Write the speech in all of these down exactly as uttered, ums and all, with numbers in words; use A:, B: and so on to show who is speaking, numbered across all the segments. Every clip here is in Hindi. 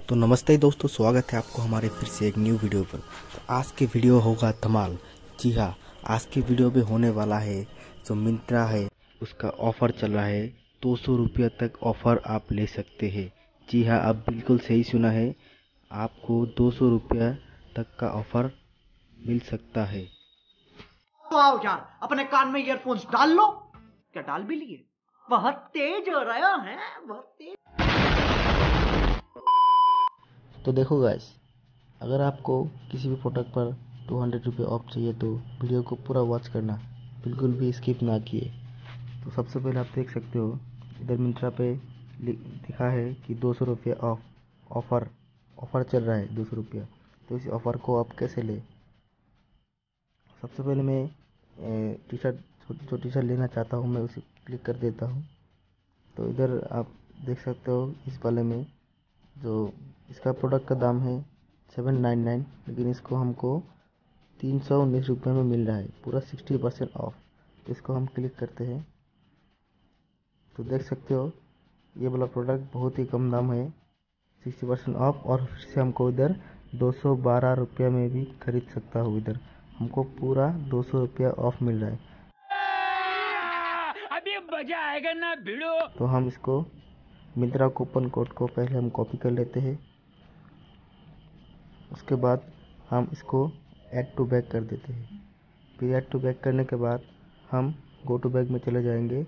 A: तो नमस्ते दोस्तों, स्वागत है आपको हमारे फिर से एक न्यू वीडियो पर। तो आज की वीडियो होगा धमाल। जी हाँ, आज की वीडियो में होने वाला है जो मिंत्रा है उसका ऑफ़र चल रहा है। दो सौ रुपये तक ऑफ़र आप ले सकते हैं। जी हाँ, आप बिल्कुल सही सुना है, आपको दो सौ रुपये तक का ऑफ़र मिल सकता है।
B: तो आओ यार, अपने कान में ईयरफोन्स डाल लो। क्या डाल भी लिए? बहुत तेज हो रहा है, बहुत तेज।
A: तो देखो गाइस, अगर आपको किसी भी प्रोडक्ट पर टू हंड्रेड रुपये ऑफ चाहिए तो वीडियो को पूरा वॉच करना, बिल्कुल भी स्किप ना किए। तो सबसे पहले आप देख सकते हो इधर मिंत्रा पे लिखा है कि दो सौ रुपये ऑफ ऑफ़र ऑफ़र चल रहा है दो सौ रुपया। तो इस ऑफ़र को आप कैसे ले? सबसे पहले मैं टी शर्ट जो टी शर्ट लेना चाहता हूँ मैं उसे क्लिक कर देता हूँ। तो इधर आप देख सकते हो इस वाले में जो इसका प्रोडक्ट का दाम है सेवन नाइन नाइन, लेकिन इसको हमको तीन सौ उन्नीस रुपये में मिल रहा है, पूरा सिक्सटी परसेंट ऑफ। तो इसको हम क्लिक करते हैं तो देख सकते हो ये वाला प्रोडक्ट बहुत ही कम दाम है, सिक्सटी परसेंट ऑफ। और फिर से हमको इधर दो सौ बारह रुपये में भी खरीद सकता हूँ। इधर हमको पूरा दो सौ रुपया ऑफ मिल रहा है।
C: अभी मजा आएगा ना भिड़ो।
A: तो हम इसको मिंत्रा कूपन कोड को पहले हम कॉपी कर लेते हैं, उसके बाद हम इसको ऐड टू बैग कर देते हैं। फिर ऐड टू बैग करने के बाद हम गो टू बैग में चले जाएंगे।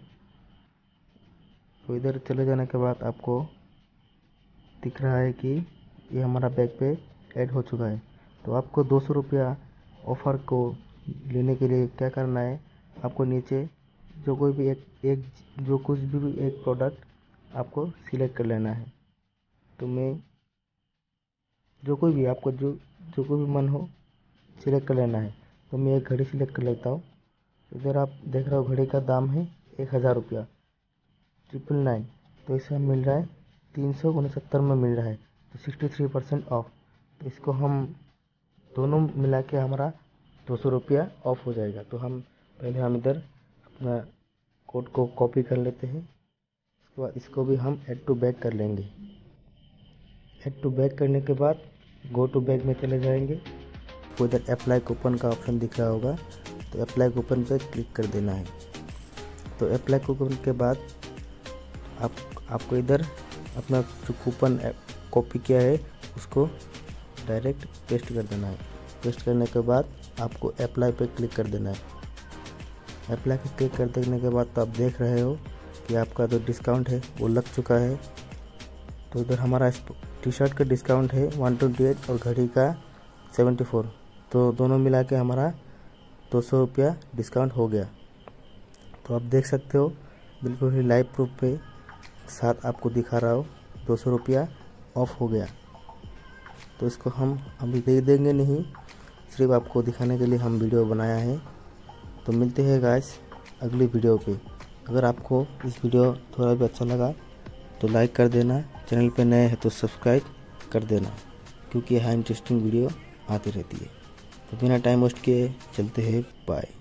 A: तो इधर चले जाने के बाद आपको दिख रहा है कि ये हमारा बैग पे ऐड हो चुका है। तो आपको दो सौ रुपया ऑफ़र को लेने के लिए क्या करना है, आपको नीचे जो कोई भी एक एक जो कुछ भी एक प्रोडक्ट आपको सिलेक्ट कर लेना है। तो मैं जो कोई भी आपको जो जो कोई भी मन हो सिलेक्ट कर लेना है। तो मैं एक घड़ी सिलेक्ट कर लेता हूँ। इधर आप देख रहे हो घड़ी का दाम है एक हज़ार रुपया ट्रिपल नाइन। तो इसे हम मिल रहा है तीन सौ उनसत्तर में मिल रहा है, तो सिक्सटी थ्री परसेंट ऑफ। तो इसको हम दोनों मिला के हमारा दो सौ रुपया ऑफ हो जाएगा। तो हम पहले हम इधर अपना कोड को कॉपी कर लेते हैं, उसके बाद इसको भी हम ऐड टू बैग कर लेंगे। ऐड टू बैग करने के बाद गो टू बैग में चले जाएंगे। तो इधर अप्लाई कूपन का ऑप्शन दिख रहा होगा, तो अप्लाई कूपन पे क्लिक कर देना है। तो अप्लाई कूपन के बाद आप आपको इधर अपना जो कूपन कॉपी किया है उसको डायरेक्ट पेस्ट कर देना है। पेस्ट करने के बाद आपको अप्लाई पे क्लिक कर देना है। अप्लाई पे क्लिक कर देने के बाद तो आप देख रहे हो कि आपका जो डिस्काउंट है वो लग चुका है। तो इधर हमारा टी शर्ट का डिस्काउंट है वन ट्वेंटी एट और घड़ी का सेवेंटी फोर। तो दोनों मिला के हमारा दो सौ रुपया डिस्काउंट हो गया। तो आप देख सकते हो बिल्कुल ही लाइव प्रूफ पे साथ आपको दिखा रहा हो दो सौ रुपया ऑफ हो गया। तो इसको हम अभी दे देंगे नहीं, सिर्फ आपको दिखाने के लिए हम वीडियो बनाया है। तो मिलते हैं गाइस अगली वीडियो पे। अगर आपको इस वीडियो थोड़ा भी अच्छा लगा तो लाइक कर देना, चैनल पे नए हैं तो सब्सक्राइब कर देना, क्योंकि यहाँ इंटरेस्टिंग वीडियो आती रहती है। तो बिना टाइम वेस्ट किए चलते हैं, बाय।